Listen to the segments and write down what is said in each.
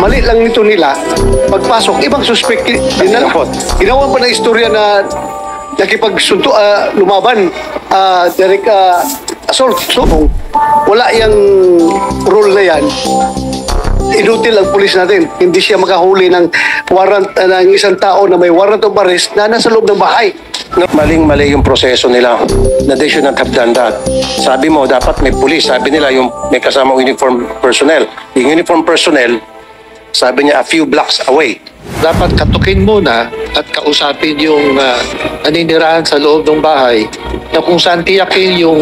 mali lang nito nila, pagpasok, ibang suspect din na lang. Ginawa pa na istorya na nakipagsunto, lumaban, direct assault. So, wala yung rule na yan. Inutil ang pulis natin. Hindi siya makahuli ng warrant ng isang tao na may warrant of arrest na nasa loob ng bahay. Maling-mali yung proseso nila na they should not have done that. Sabi mo, dapat may pulis. Sabi nila, yung may kasama uniform personnel. Yung uniform personnel, sabi niya, a few blocks away. Dapat katukin muna at kausapin yung naninirahan sa loob ng bahay na kung saan tiyakin yung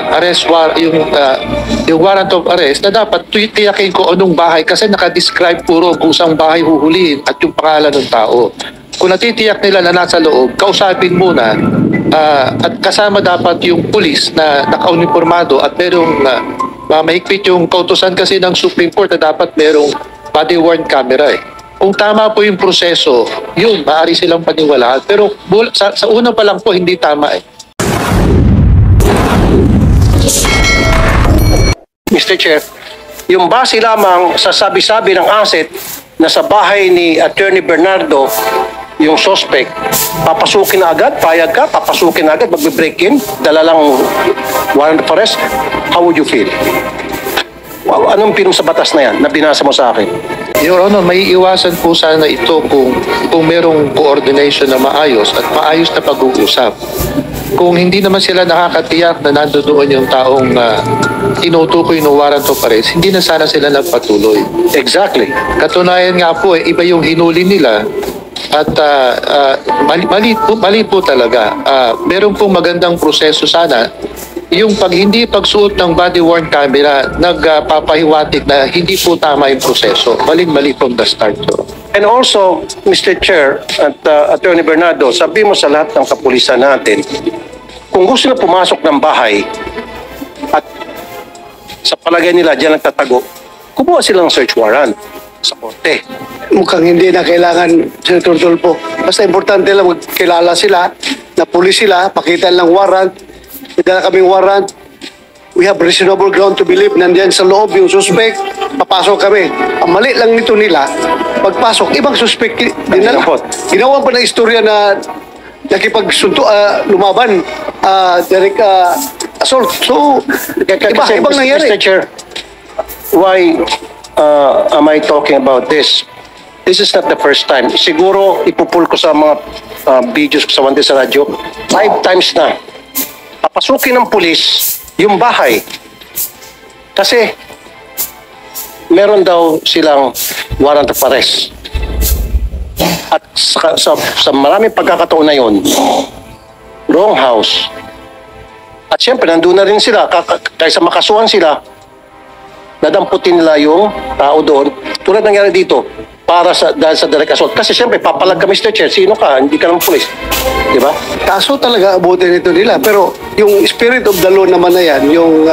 yung warrant of arrest na dapat tiyakin ko anong bahay kasi nakadescribe puro kung saan bahay huhulihin at yung pangalan ng tao. Kung natitiyak nila na nasa loob, kausapin muna at kasama dapat yung pulis na naka-uniformado at merong mahigpit yung kautusan kasi ng Supreme Court na dapat merong body-worn camera eh. Kung tama po yung proseso, yun, maaari silang paniwalaan. Pero sa una pa lang po, hindi tama eh. Mr. Chair, yung base lamang sa sabi-sabi ng asset na sa bahay ni Attorney Bernardo, yung suspect, papasukin na agad, payag ka, papasukin na agad, magbe-break in, dala lang warrant of arrest, how would you feel? Anong pinong sa batas na yan na binasa mo sa akin? Your Honor, may iwasan po sana ito kung merong coordination na maayos at maayos na pag-uusap. Kung hindi naman sila nakakatiyak na nandoon yung taong tinutukoy ng warrant of arrest, hindi na sana sila nagpatuloy. Exactly. Katunayan nga po, iba yung hinuli nila at mali po talaga. Meron pong magandang proseso sana. Yung hindi pagsuot ng body-worn camera, nagpapahiwatig na hindi po tama yung proseso. Maling-mali from the start. And also, Mr. Chair at Attorney Bernardo, sabi mo sa lahat ng kapulisan natin, kung gusto na pumasok ng bahay at sa palagay nila diyan nagtatago, kumuha silang search warrant sa korte. Mukhang hindi na kailangan, Senator Tulfo. Basta importante lang magkilala sila, na pulis sila, pakita lang warrant, may dala kaming warrant. We have reasonable ground to believe nandiyan sa loob yung suspect, papasok kami. Ang mali lang nito nila, pagpasok, ibang suspect din na lang. Ginawa pa na istorya na nakipagsunto, lumaban, direct assault. So, ibang nangyari. Mr. Chair, why am I talking about this? This is not the first time. Siguro ipupul ko sa mga videos ko sa Wande sa radyo, 5 times na. Papasukin ng pulis yung bahay. Kasi meron daw silang warrant of arrest. At sa maraming pagkakataon na yun, wrong house. At siyempre, nandun na rin sila. Kaysa makasuhan sila, nadamputin nila yung tao doon. Tulad nangyari dito, dahil sa direct assault. Kasi siyempre, papalag ka, Mr. Chair, sino ka? Hindi ka ng pulis. Di ba? Kaso talaga abutin ito nila. Pero yung spirit of the law naman na yan,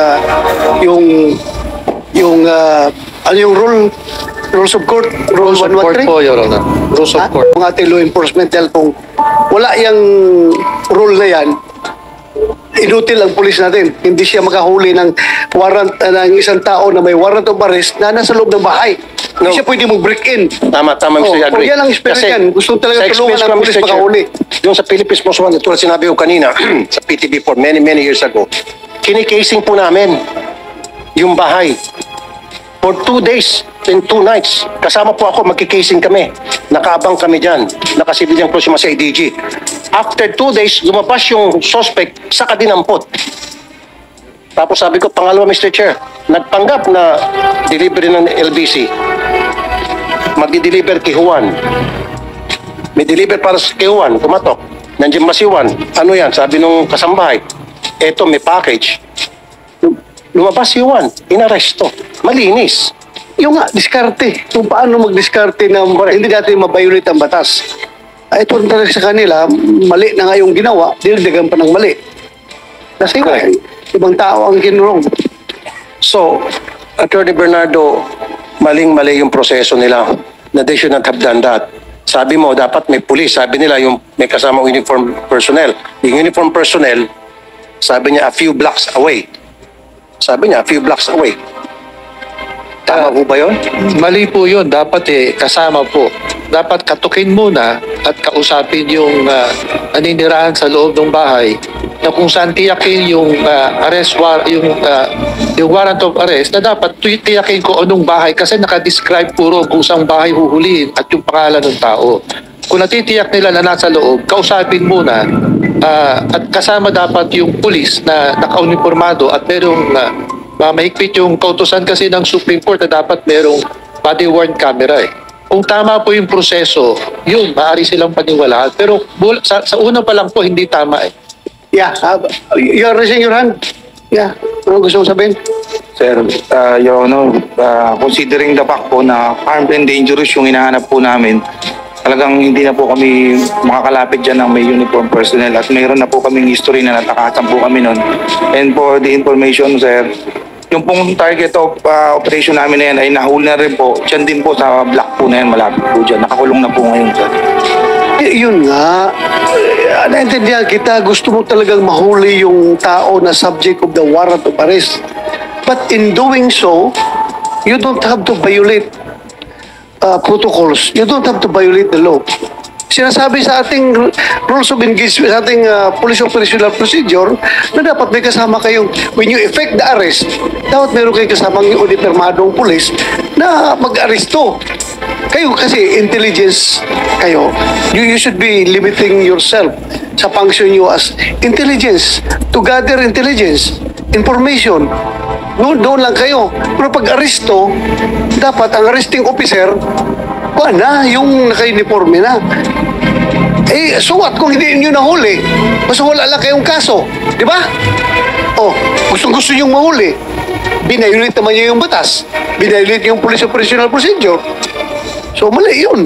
ano yung rules of court? Rules of court 113? po, Your Honor. Rules of court. Kung ating law enforcement, dahil kung wala yung rule na yan, inutil ang pulis natin. Hindi siya makahuli ng warrant ng isang tao na may warrant of arrest na nasa loob ng bahay. Hindi siya pwede mag-break in. Tama, Mr. Kung Agree. yan ang spirit Kasi yan, gusto talaga sa tulungan experience ng ko, pulis Mr. Chair, makahuli. yung sa Philippines Most Wanted, tulad sinabi ko kanina, sa PTV4, many years ago, kinikasing po namin yung bahay. For 2 days and 2 nights, kasama po ako, magkikasing kami. Nakaabang kami dyan. Nakasibilyang close yung mga sa ADG. After 2 days, lumabas yung suspect sa kadinampot. Tapos sabi ko, pangalawa, Mr. Chair, nagpanggap na delivery ng LBC. Magdi-deliver kay Juan. May deliver para kay Juan, kumatok. Nandiyan ba si Juan? Ano yan? Sabi nung kasambahay, eto may package. Lumabas si Juan, inaresto. Malinis. Yung nga, diskarte. Kung paano mag-diskarte na hindi natin mabayulit ang batas. Ito talaga sa kanila, mali na nga yung ginawa, dinagdagan pa ng mali. Kasi nga, ibang tao ang kinurong. So, Attorney Bernardo, maling-mali yung proseso nila na they should not have done that. Sabi mo, dapat may pulis. Sabi nila, yung may kasama uniform personnel. Yung uniform personnel, sabi niya, a few blocks away. Sabi niya, a few blocks away. Tama po ba yun? Mali po yun. Dapat kasama po. Dapat katukin muna at kausapin yung naninirahan sa loob ng bahay na kung saan tiyakin yung yung warrant of arrest na dapat tiyakin ko anong bahay kasi nakadescribe puro kusang bahay huhulihin at yung pangalan ng tao. Kung natitiyak nila na nasa loob, kausapin muna at kasama dapat yung pulis na naka-uniformado at merong mahigpit yung kautusan kasi ng Supreme Court na dapat merong body-worn camera Kung tama po yung proseso, yun, maaari silang paniwalaan. Pero sa una pa lang po, hindi tama Yeah, you're raising your hand. Yeah, ano gusto mong sabihin? Sir, Your Honor, considering the fact po na armed and dangerous yung hinahanap po namin, talagang hindi na po kami makakalapit dyan ng may uniform personnel at mayroon na po kaming history na natakasan po kami nun. And for the information, sir, yung pong target of operation namin na yan ay nahuli na rin po. Dyan din po sa block po na yan, malapit po dyan. Nakakulong na po ngayon, sir. Yun nga, naintindihan kita, gusto mo talagang mahuli yung tao na subject of the warrant of arrest. But in doing so, you don't have to violate protocols. You don't have to violate the law. Sinasabi sa ating rules of engagement, sa ating police operational procedure, na dapat may kasama kayong, when you effect the arrest, dapat meron kayong kasamang yung uniformadong police na mag-aresto. Kayo kasi intelligence kayo. You should be limiting yourself sa function nyo as intelligence, to gather intelligence, information. Doon lang kayo. Pero pag aresto, dapat ang arresting officer, na yung naka-uniforme na. So what kung hindi nyo nahuli? Basta wala lang kayong kaso. Di ba? Gusto nyo mahuli. Binayulit naman nyo yung batas. Binayulit yung police operational procedure. So, mali yun.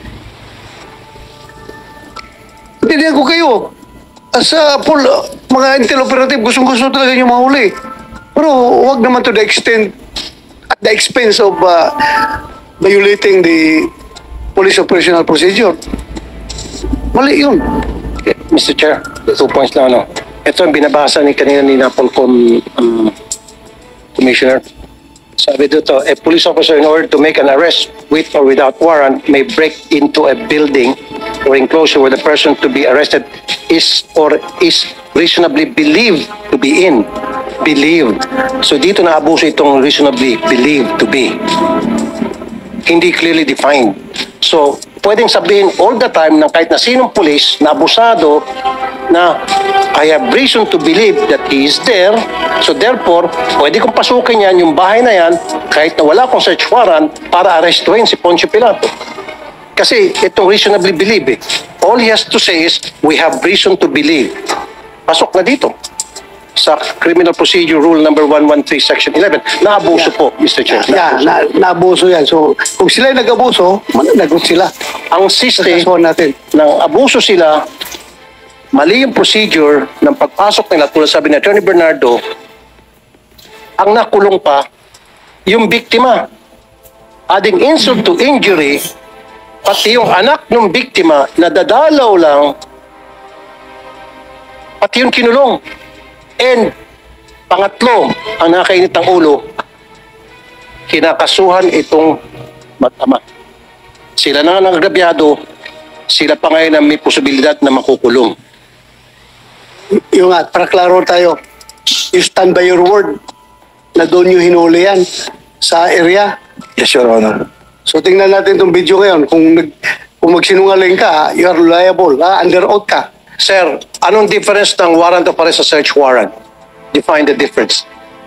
Tindihan ko kayo. As mga intel operative, gusto talaga nyo mahuli. Pero huwag naman to the extent, at the expense of violating the police operational procedure. Mali yun. Okay, Mr. Chair, 2 points lang. Ito ang binabasa ni kanina ni Napolcom Commissioner. Sabi dito, a police officer in order to make an arrest with or without warrant may break into a building or enclosure where the person to be arrested is or is reasonably believed to be in. Believed. So dito na-abuso itong reasonably believed to be. Hindi clearly defined. So, pwedeng sabihin all the time ng kahit na sinong pulis na abusado na I have reason to believe that he is there. So therefore, pwede kong pasukin yan, yung bahay na yan, kahit na wala akong search warrant para arestuhin si Poncio Pilato. Kasi itong reasonably believe all he has to say is, we have reason to believe. Pasok na dito sa Criminal Procedure Rule number 113, Section 11. Naabuso po, Mr. Chair. Naabuso yan. So, kung sila ay nag-abuso, mananagot sila. Ang siste Kasuhan natin. ng abuso sila, mali yung procedure ng pagpasok nila, tulad sabi ni Attorney Bernardo, ang nakulong pa, yung biktima. Adding insult to injury, pati yung anak ng biktima, nadadalaw lang, pati yung kinulong. And pangatlo, ang nakakainit ng ulo, kinakasuhan itong mag-ama. Sila na nga nagrabyado, sila pa ngayon ang may posibilidad na makukulong. Yung nga, para klaro tayo, you stand by your word na doon yung hinuli yan sa area. Yes, Your Honor. So tingnan natin itong video ngayon. Kung magsinungaling ka, you are liable. Under oath ka. Sir, anong difference ng warrant of arrest sa search warrant? Define the difference.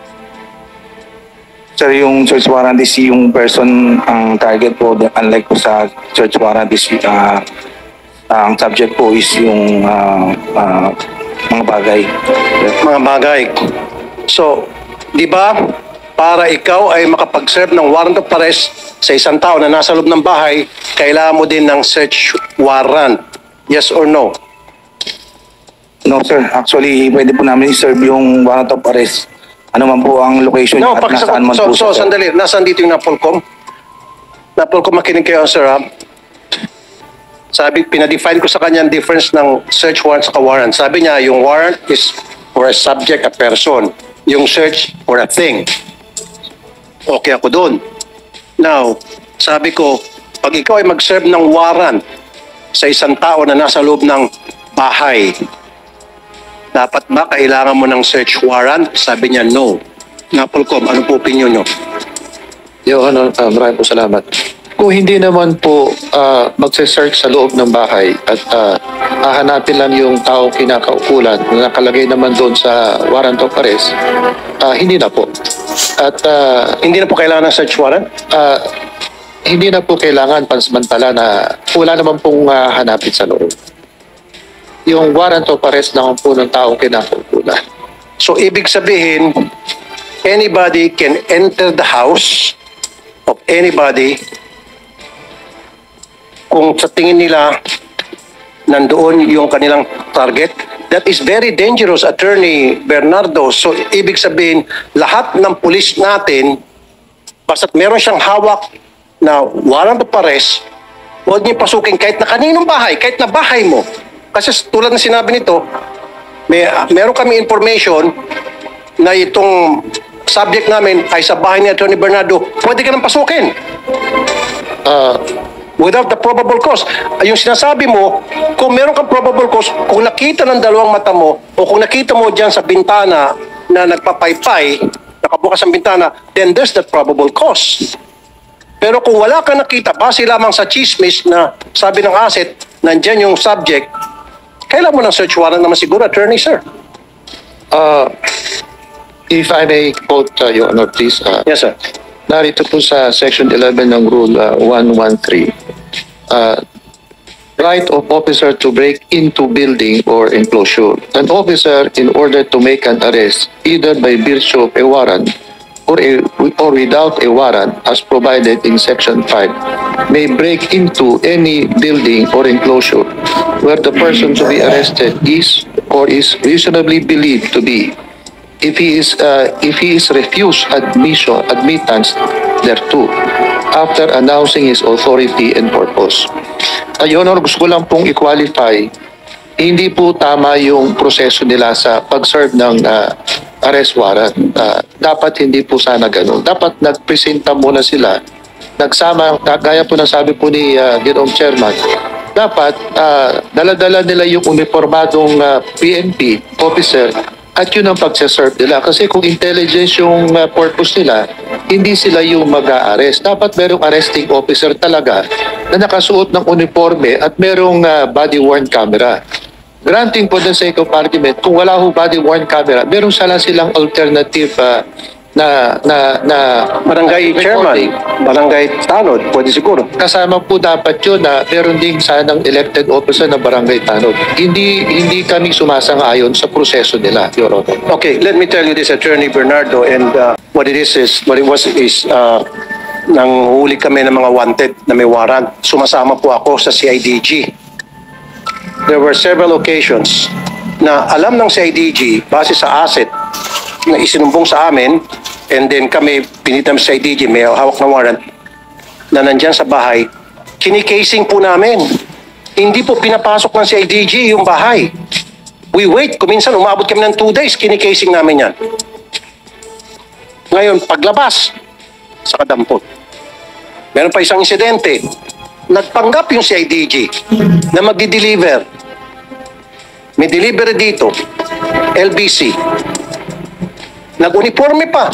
Sir, yung search warrant is yung person ang target po, unlike po sa search warrant is ang subject po is yung mga bagay. Mga bagay. So, di ba, para ikaw ay makapag-serve ng warrant of arrest sa isang tao na nasa loob ng bahay, kailangan mo din ng search warrant. Yes or no? No, sir. Actually, pwede po namin i-serve yung warrant of arrest. Ano man po ang location No, at nasaan man po siya, sir. sandali. Nasaan dito yung Napolcom? Napolcom, makinig kayo, sir, ha? Sabi, pinadefine ko sa kanya ang difference ng search warrant sa warrant. Sabi niya, yung warrant is for a subject, a person. Yung search for a thing. Okay ako doon. Now, sabi ko, pag ikaw ay mag-serve ng warrant sa isang tao na nasa loob ng bahay, dapat ba kailangan mo ng search warrant? Sabi niya, no. Napolcom, ano po opinion nyo? Your Honor, maraming po salamat. Kung hindi naman po magse-search sa loob ng bahay at hahanapin lang yung tao kinakaukulan na nakalagay naman doon sa warrant of arrest, hindi na po. At Hindi na po kailangan ng search warrant? hindi na po kailangan pansamantala na wala naman pong hanapin sa loob. Yung warrant of arrest lang po ng taong kinakaukulan. So, ibig sabihin, anybody can enter the house of anybody kung sa tingin nila nandoon yung kanilang target. That is very dangerous, Attorney Bernardo. So, ibig sabihin, lahat ng pulis natin, basta't meron siyang hawak na warrant of arrest, huwag niyo pasukin kahit na kaninong bahay, kahit na bahay mo. Kasi tulad ng sinabi nito, meron kami information na itong subject namin ay sa bahay ni Attorney Bernardo, pwede ka nang pasukin. Without the probable cause. Yung sinasabi mo, kung meron kang probable cause, kung nakita ng dalawang mata mo, o kung nakita mo dyan sa bintana na nagpapaypay, nakabukas ang bintana, then there's the probable cause. Pero kung wala ka nakita, base lamang sa chismis na sabi ng asset, nandyan yung subject, kailan mo ng search warrant naman siguro, Attorney, sir? If I may quote, Your Honor, please. Yes, sir. Narito po sa Section 11 ng Rule 113, right of officer to break into building or enclosure. An officer, in order to make an arrest, either by virtue of a warrant or without a warrant, as provided in Section 5, may break into any building or enclosure where the person to be arrested is or is reasonably believed to be, if he is refused admittance thereto after announcing his authority and purpose. Your Honor, gusto ko lang pong i-qualify, hindi po tama yung proseso nila sa pag-serve ng arrest warrant. Dapat hindi po sana ganun. Dapat nagpresenta muna sila, nagsama, gaya po ng sabi po ni Ginoong Chairman, dapat dala-dala nila yung uniformadong PNP officer at yun ang pagsaserve nila. Kasi kung intelligence yung purpose nila, hindi sila yung mag-a-arrest. Dapat merong arresting officer talaga na nakasuot ng uniforme at merong body-worn camera. Granting for the sake of argument, kung wala ho body-worn camera, meron sana silang alternative na Barangay Chairman, Barangay Tanod, pwede siguro. kasama po dapat yun na meron din sanang elected officer na barangay tanod. Hindi kami sumasang-ayon sa proseso nila, Your Honor. Okay, let me tell you this, Attorney Bernardo, and what it was is, nanghuli kami ng mga wanted na may warrant. Sumasama po ako sa CIDG. There were several occasions na alam ng CIDG, base sa asset na isinumbong sa amin, and then kami pinitam sa CIDG, may hawak na warrant, na nandyan sa bahay, kinikasing po namin. Hindi po pinapasok ng CIDG yung bahay. We wait, kuminsan umabot kami ng 2 days, kinikasing namin yan. Ngayon, paglabas, sa kadampot. Meron pa isang insidente, nagpanggap yung CIDG na magdi-deliver. May delivery dito, LBC. Nag-uniforme pa.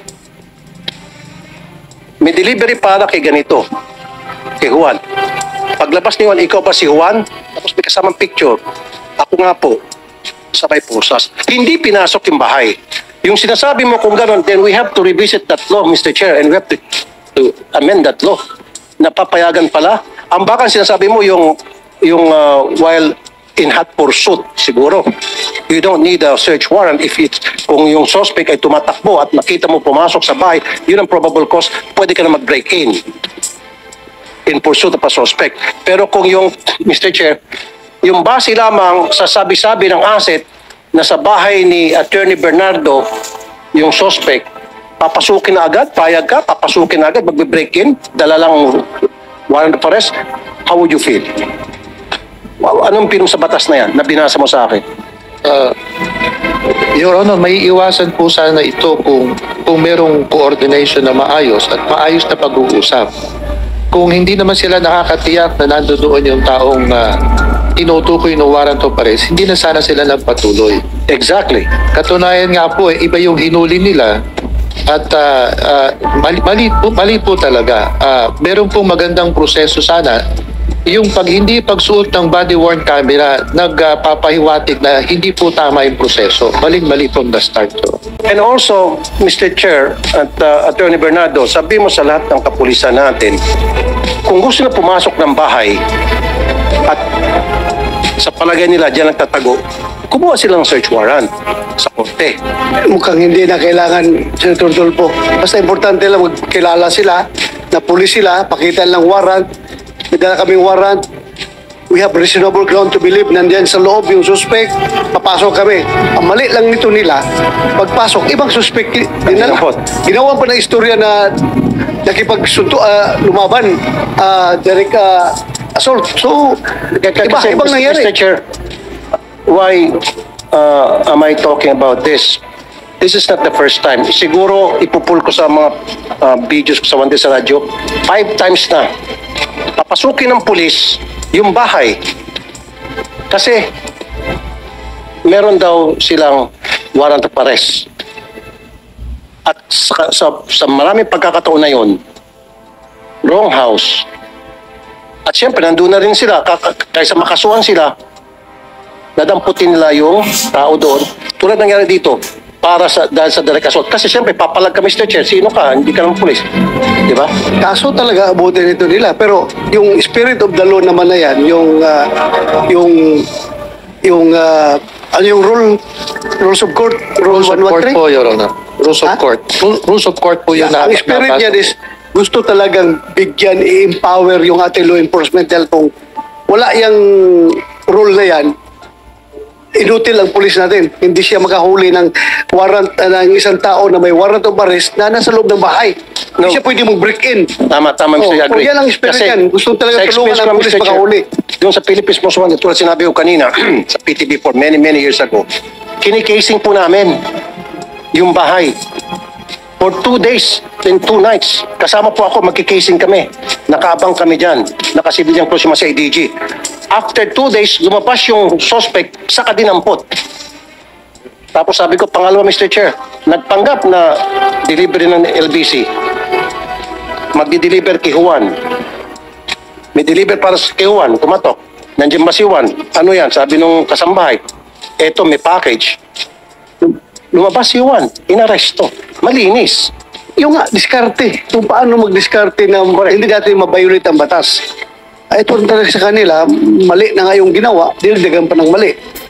May delivery para kay ganito, kay Juan. Paglabas ni Juan, ikaw ba si Juan? Tapos may kasamang picture. Ako nga po, sabay posas. Hindi pinasok yung bahay. Yung sinasabi mo kung gano'n, then we have to revisit that law, Mr. Chair, and we have to amend that law. Napapayagan pala. Ang baka sinasabi mo yung while in hot pursuit, siguro. You don't need a search warrant if kung yung suspect ay tumatakbo at nakita mo pumasok sa bahay, yun ang probable cause, pwede ka na mag-break in pursuit of a suspect. Pero kung yung, Mr. Chair, yung base lamang sa sabi-sabi ng asset na sa bahay ni Attorney Bernardo, yung suspect, papasukin na agad, payag ka, papasukin na agad, mag-break in, dala lang warrant of arrest, how would you feel? Anong pinong sa batas na yan na binasa mo sa akin? Your Honor, may iwasan po sana ito kung kung merong coordination na maayos at maayos na pag-uusap. Kung hindi naman sila nakakatiyak na nandoon yung taong tinutukoy ng warrant of arrest, hindi na sana sila nagpatuloy. Exactly. Katunayan nga po, iba yung hinuli nila at mali po talaga. Meron pong magandang proseso sana. Yung hindi pagsuot ng body-worn camera, nagpapahiwatig na hindi po tama yung proseso. Maling-mali from the start. And also, Mr. Chair at Attorney Bernardo, sabi mo sa lahat ng kapulisan natin, kung gusto na pumasok ng bahay at sa palagay nila diyan nagtatago, kumuha silang search warrant sa korte. Mukhang hindi na kailangan, Senator Tulfo. Basta importante lang magkilala sila, na pulis sila, pakita lang warrant. May dala kaming warrant. We have reasonable ground to believe nandiyan sa loob yung suspect. Papasok kami. Ang mali lang nito nila, pagpasok, ibang suspect dinala. Ginawa pa ng istorya na lumaban, direct assault. So, ibang nangyari. Mr. Chair, why am I talking about this? This is not the first time. Siguro ipupul ko sa mga videos ko sa Wante sa radyo, 5 times na. Papasukin ng pulis yung bahay. Kasi meron daw silang warrant of arrest. At sa maraming pagkakataon na yun, wrong house. At siyempre, nandun na rin sila. Kaysa makasuhan sila, nadamputin nila yung tao doon. Tulad nangyari dito, dahil sa direct assault. Kasi siyempre, papalag ka, Mr. Chair, sino ka? Hindi ka naman pulis. Di ba? Kaso talaga abutin ito nila. Pero yung spirit of the law naman na yan, yung rules of court, Rules of court 113. po, Your Honor. Rules of Ha? court. Rules of court po yun. Ang spirit niyan is gusto talagang bigyan, i-empower yung ating law enforcement dahil kung wala yung rule na yan, inutil ang pulis natin. Hindi siya makahuli ng warrant ng isang tao na may warrant of arrest na nasa loob ng bahay. Hindi No. siya pwede mag-break in. Tama, Mr. Agree. Yan ang spirit Kasi yan. Gusto talaga sa tulungan experience ang ko, pulis Mr. Chair, makahuli. Doon sa Philippines Most Wanted, tulad sinabi ko kanina, sa PTV for many years ago, kinikasing po namin yung bahay. For 2 days and 2 nights. Kasama po ako, magkikasing kami. Nakaabang kami dyan. Nakasibilyang close yung mga sa ADG. After 2 days, lumabas yung suspect sa kadinampot. Tapos sabi ko, pangalawa, Mr. Chair, nagpanggap na delivery ng LBC. Magdi-deliver kay Juan. May deliver para kay Juan, tumatok. Nandiyan ba si Juan? Ano yan? Sabi nung kasambahay, eto may package. Lumabas si Juan, inaresto. Malinis. Yung nga, diskarte. Kung paano mag-diskarte na hindi natin mabiolate ang batas. Ito talaga sa kanila, mali na nga yung ginawa, dinagdagan pa ng mali.